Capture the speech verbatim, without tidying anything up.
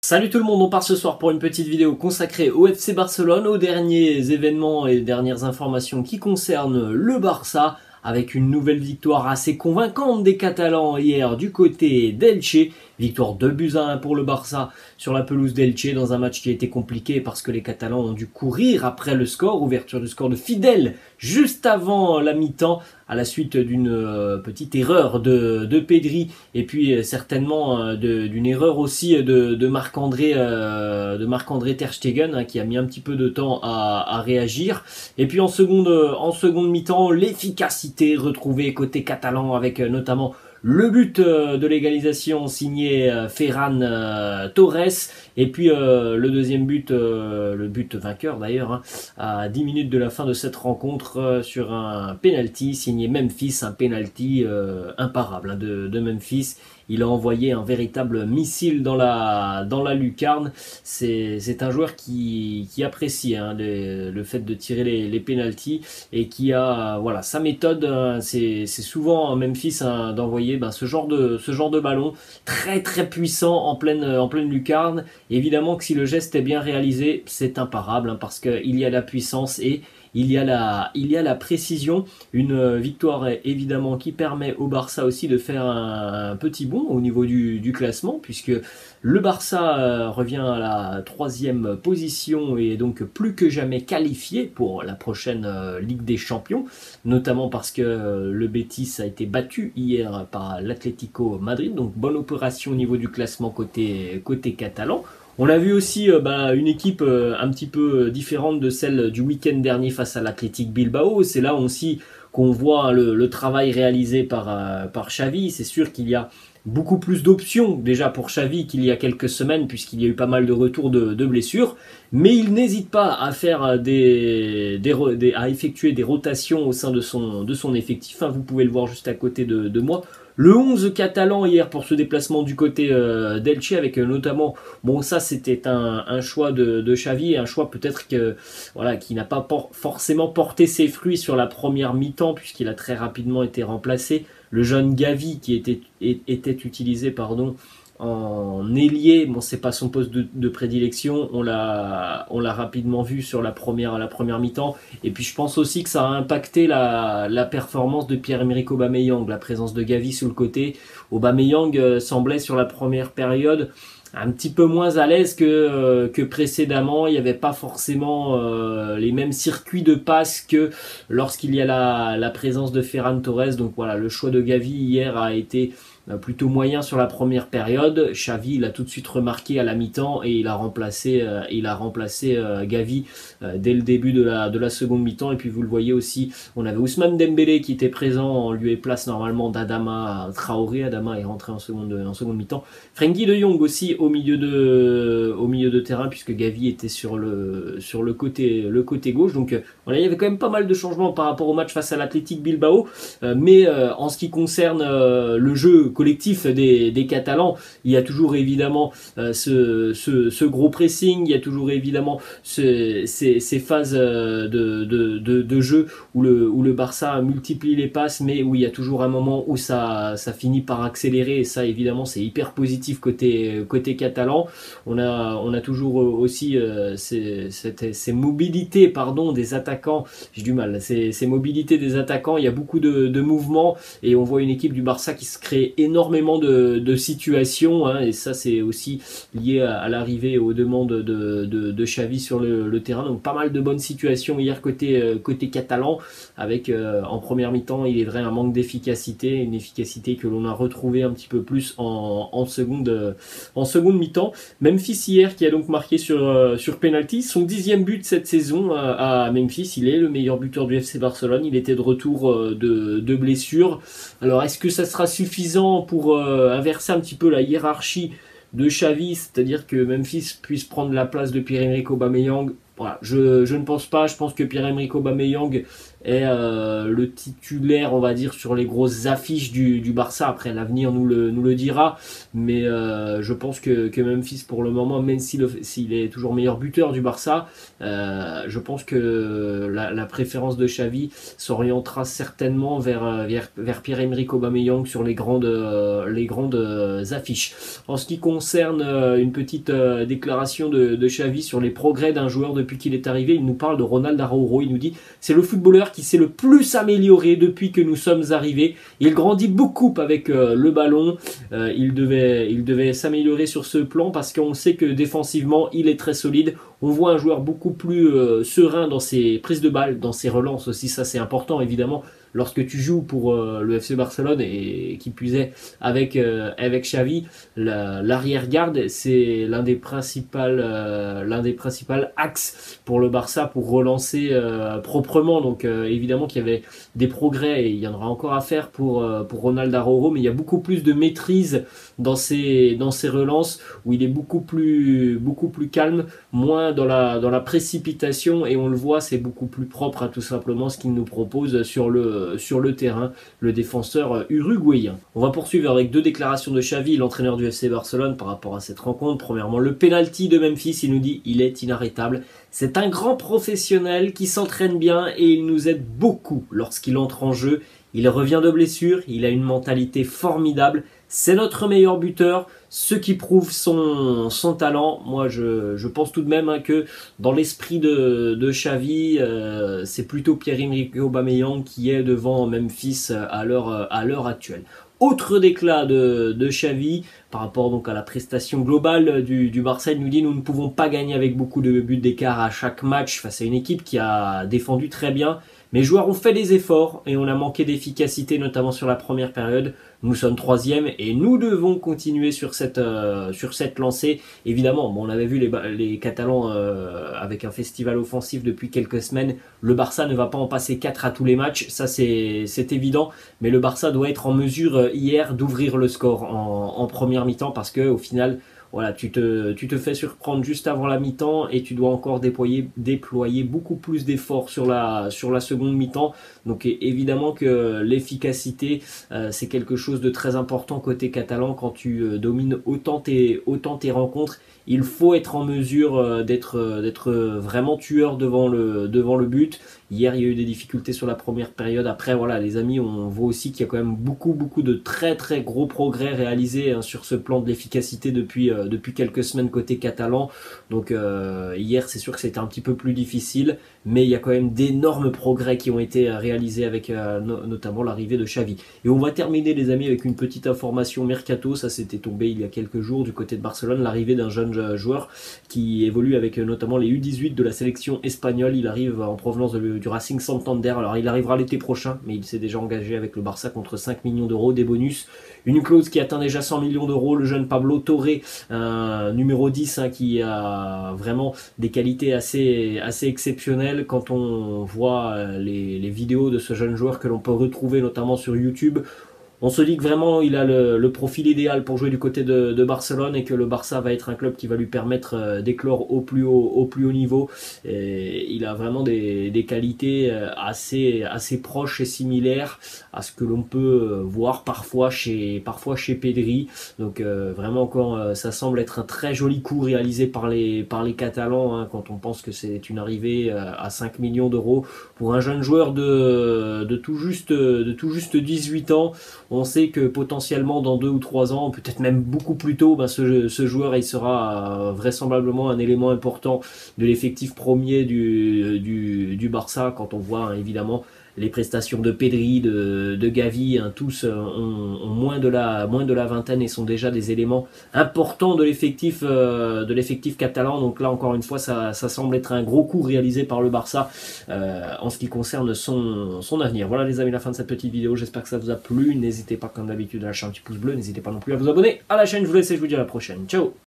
Salut tout le monde, on part ce soir pour une petite vidéo consacrée au F C Barcelone, aux derniers événements et dernières informations qui concernent le Barça, avec une nouvelle victoire assez convaincante des Catalans hier du côté d'Elche. Victoire deux buts à un pour le Barça sur la pelouse d'Elche dans un match qui a été compliqué parce que les Catalans ont dû courir après le score, ouverture du score de Fidel juste avant la mi-temps à la suite d'une euh, petite erreur de, de Pedri et puis euh, certainement euh, d'une erreur aussi de, de Marc-André euh, de Marc-André Ter Stegen hein, qui a mis un petit peu de temps à, à réagir. Et puis en seconde, en seconde mi-temps, l'efficacité retrouvée côté catalan avec euh, notamment le but de l'égalisation signé Ferran euh, Torres et puis euh, le deuxième but, euh, le but vainqueur d'ailleurs, hein, à dix minutes de la fin de cette rencontre euh, sur un penalty signé Memphis, un penalty euh, imparable hein, de, de Memphis. Il a envoyé un véritable missile dans la, dans la lucarne. C'est un joueur qui, qui apprécie hein, les, le fait de tirer les, les pénaltys et qui a voilà, sa méthode. Hein, c'est souvent Memphis hein, d'envoyer ben, ce, genre de, ce genre de ballon très très puissant en pleine, en pleine lucarne. Évidemment que si le geste est bien réalisé, c'est imparable hein, parce qu'il y a la puissance et il y a la, il y a la précision. Une victoire évidemment qui permet au Barça aussi de faire un, un petit bond au niveau du, du classement, puisque le Barça revient à la troisième position et est donc plus que jamais qualifié pour la prochaine Ligue des Champions, notamment parce que le Betis a été battu hier par l'Atlético Madrid, donc bonne opération au niveau du classement côté, côté catalan. On a vu aussi euh, bah, une équipe euh, un petit peu différente de celle du week-end dernier face à l'Athletic Bilbao. C'est là aussi qu'on voit le, le travail réalisé par, euh, par Xavi. C'est sûr qu'il y a beaucoup plus d'options déjà pour Xavi qu'il y a quelques semaines puisqu'il y a eu pas mal de retours de, de blessures. Mais il n'hésite pas à faire des, des, des, à effectuer des rotations au sein de son, de son effectif. Hein, vous pouvez le voir juste à côté de, de moi. Le onze catalan hier pour ce déplacement du côté euh, d'Elche avec euh, notamment, bon ça c'était un, un choix de, de Xavi, un choix peut-être que voilà qui n'a pas por forcément porté ses fruits sur la première mi-temps puisqu'il a très rapidement été remplacé. Le jeune Gavi qui était, était utilisé pardon, en ailier, bon c'est pas son poste de, de prédilection, on l'a on l'a rapidement vu sur la première la première mi-temps et puis je pense aussi que ça a impacté la, la performance de Pierre-Emerick Aubameyang, la présence de Gavi sur le côté. Aubameyang euh, semblait sur la première période un petit peu moins à l'aise que, euh, que précédemment. Il n'y avait pas forcément euh, les mêmes circuits de passe que lorsqu'il y a la, la présence de Ferran Torres. Donc voilà, le choix de Gavi hier a été plutôt moyen sur la première période. Xavi il a tout de suite remarqué à la mi-temps et il a remplacé, euh, il a remplacé euh, Gavi euh, dès le début de la, de la seconde mi-temps. Et puis vous le voyez aussi, on avait Ousmane Dembélé qui était présent en lieu et place normalement d'Adama Traoré. Adama est rentré en seconde, en seconde mi-temps. Frenkie de Jong aussi au milieu de, au milieu de terrain puisque Gavi était sur le, sur le côté, le côté gauche. Donc euh, voilà, il y avait quand même pas mal de changements par rapport au match face à l'Athletic Bilbao. Euh, mais euh, en ce qui concerne euh, le jeu collectif des, des Catalans, il y a toujours évidemment euh, ce, ce, ce gros pressing, il y a toujours évidemment ce, ces, ces phases de, de, de, de jeu où le, où le Barça multiplie les passes, mais où il y a toujours un moment où ça, ça finit par accélérer, et ça évidemment c'est hyper positif côté, côté catalan. On a, on a toujours aussi euh, ces, ces, ces mobilités pardon, des attaquants, j'ai du mal, ces, ces mobilités des attaquants, il y a beaucoup de, de mouvements, et on voit une équipe du Barça qui se crée énormément de, de situations, hein, et ça c'est aussi lié à, à l'arrivée et aux demandes de, de, de Xavi sur le, le terrain. Donc pas mal de bonnes situations hier côté, euh, côté catalan, avec euh, en première mi-temps il est vrai un manque d'efficacité, une efficacité que l'on a retrouvée un petit peu plus en, en seconde, euh, en seconde mi-temps. Memphis hier qui a donc marqué sur, euh, sur penalty, son dixième but cette saison euh, à Memphis. Il est le meilleur buteur du F C Barcelone, il était de retour euh, de, de blessure. Alors est-ce que ça sera suffisant pour euh, inverser un petit peu la hiérarchie de Xavi, c'est-à-dire que Memphis puisse prendre la place de Pierre-Emerick Aubameyang? Voilà, je, je ne pense pas. Je pense que Pierre-Emerick Aubameyang est euh, le titulaire, on va dire, sur les grosses affiches du, du Barça. Après, l'avenir nous le, nous le dira, mais euh, je pense que, que Memphis, pour le moment, même s'il s'il est toujours meilleur buteur du Barça, euh, je pense que la, la préférence de Xavi s'orientera certainement vers, vers, vers Pierre-Emerick Aubameyang sur les grandes, euh, les grandes euh, affiches. En ce qui concerne euh, une petite euh, déclaration de, de Xavi sur les progrès d'un joueur depuis qu'il est arrivé, il nous parle de Ronald Araujo. Il nous dit: c'est le footballeur qui s'est le plus amélioré depuis que nous sommes arrivés. Il grandit beaucoup avec euh, le ballon. Euh, il devait, il devait s'améliorer sur ce plan parce qu'on sait que défensivement, il est très solide. On voit un joueur beaucoup plus euh, serein dans ses prises de balles, dans ses relances aussi. Ça, c'est important, évidemment, lorsque tu joues pour euh, le F C Barcelone et, et qui puisait avec, euh, avec Xavi. L'arrière-garde, c'est l'un des principaux euh, l'un des principaux axes pour le Barça pour relancer euh, proprement. Donc euh, évidemment qu'il y avait des progrès et il y en aura encore à faire pour, euh, pour Ronald Araujo, mais il y a beaucoup plus de maîtrise dans ses, dans ses relances où il est beaucoup plus, beaucoup plus calme, moins dans la, dans la précipitation, et on le voit, c'est beaucoup plus propre à tout simplement ce qu'il nous propose sur le, sur le terrain, le défenseur uruguayen. On va poursuivre avec deux déclarations de Xavi, l'entraîneur du F C Barcelone, par rapport à cette rencontre. Premièrement, le penalty de Memphis, il nous dit: il est inarrêtable. C'est un grand professionnel qui s'entraîne bien et il nous aide beaucoup lorsqu'il entre en jeu. Il revient de blessure, il a une mentalité formidable. C'est notre meilleur buteur, ce qui prouve son, son talent. Moi, je, je pense tout de même hein, que dans l'esprit de, de Xavi, euh, c'est plutôt Pierre-Emerick Aubameyang qui est devant Memphis à l'heure à l'heure actuelle. Autre déclat de, de Xavi par rapport donc à la prestation globale du, du Barça, il nous dit: nous ne pouvons pas gagner avec beaucoup de buts d'écart à chaque match face à une équipe qui a défendu très bien. Mes joueurs ont fait des efforts et on a manqué d'efficacité, notamment sur la première période. Nous sommes troisième et nous devons continuer sur cette, euh, sur cette lancée. Évidemment, bon, on avait vu les, les Catalans euh, avec un festival offensif depuis quelques semaines. Le Barça ne va pas en passer quatre à tous les matchs, ça c'est évident. Mais le Barça doit être en mesure hier d'ouvrir le score en, en première mi-temps parce qu'au final... Voilà, tu te, tu te fais surprendre juste avant la mi-temps et tu dois encore déployer, déployer beaucoup plus d'efforts sur la, sur la seconde mi-temps. Donc évidemment que l'efficacité, euh, c'est quelque chose de très important côté catalan quand tu euh, domines autant tes, autant tes rencontres. Il faut être en mesure euh, d'être euh, d'être vraiment tueur devant le, devant le but. Hier, il y a eu des difficultés sur la première période. Après, voilà, les amis, on voit aussi qu'il y a quand même beaucoup, beaucoup de très, très gros progrès réalisés hein, sur ce plan de l'efficacité depuis, euh, depuis quelques semaines côté catalan. Donc, euh, hier, c'est sûr que c'était un petit peu plus difficile, mais il y a quand même d'énormes progrès qui ont été réalisés avec euh, no notamment l'arrivée de Xavi. Et on va terminer, les amis, avec une petite information mercato. Ça, c'était tombé il y a quelques jours du côté de Barcelone. L'arrivée d'un jeune joueur qui évolue avec euh, notamment les U dix-huit de la sélection espagnole. Il arrive en provenance de du Racing Santander. Alors il arrivera l'été prochain, mais il s'est déjà engagé avec le Barça contre cinq millions d'euros, des bonus, une clause qui atteint déjà cent millions d'euros. Le jeune Pablo Torre, un numéro dix hein, qui a vraiment des qualités assez, assez exceptionnelles. Quand on voit les, les vidéos de ce jeune joueur que l'on peut retrouver notamment sur YouTube, on se dit que vraiment il a le, le profil idéal pour jouer du côté de, de Barcelone et que le Barça va être un club qui va lui permettre d'éclore au plus haut, au plus haut niveau. Et il a vraiment des, des qualités assez, assez proches et similaires à ce que l'on peut voir parfois chez, parfois chez Pedri. Donc euh, vraiment encore, euh, ça semble être un très joli coup réalisé par les, par les Catalans hein, quand on pense que c'est une arrivée à cinq millions d'euros pour un jeune joueur de, de, tout juste, de tout juste dix-huit ans. On sait que potentiellement dans deux ou trois ans, peut-être même beaucoup plus tôt, ben ce, ce joueur il sera vraisemblablement un élément important de l'effectif premier du, du, du Barça. Quand on voit hein, évidemment les prestations de Pedri, de, de Gavi, hein, tous ont, ont moins, de la, moins de la vingtaine et sont déjà des éléments importants de l'effectif euh, de l'effectif catalan. Donc là encore une fois, ça, ça semble être un gros coup réalisé par le Barça euh, en ce qui concerne son, son avenir. Voilà les amis, la fin de cette petite vidéo. J'espère que ça vous a plu. N'hésitez pas comme d'habitude à lâcher un petit pouce bleu. N'hésitez pas non plus à vous abonner à la chaîne. Je vous laisse et je vous dis à la prochaine. Ciao.